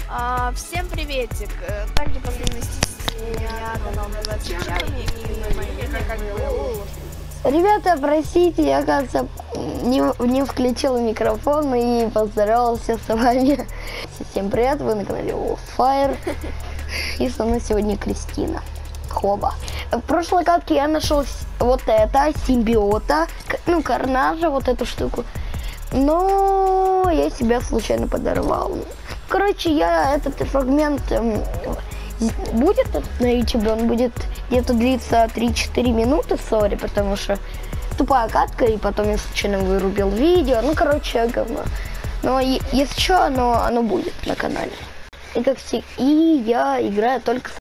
Всем приветик. Также подписывайтесь на меня, канал называется Чарми, и мое имя как бы Ребята, простите, я, кажется, не включил микрофон и поздоровался с вами. Всем привет, вы на канале Fire. И со мной сегодня Кристина. Хоба. В прошлой катке я нашел вот это, симбиота, ну, Карнажа, вот эту штуку. Но я себя случайно подорвал. Короче, этот фрагмент будет на YouTube, он будет где-то длиться 3-4 минуты, сори, потому что тупая катка, и потом я случайно вырубил видео. Ну, короче, говно. Но если что, оно будет на канале. И как всегда, и я играю только с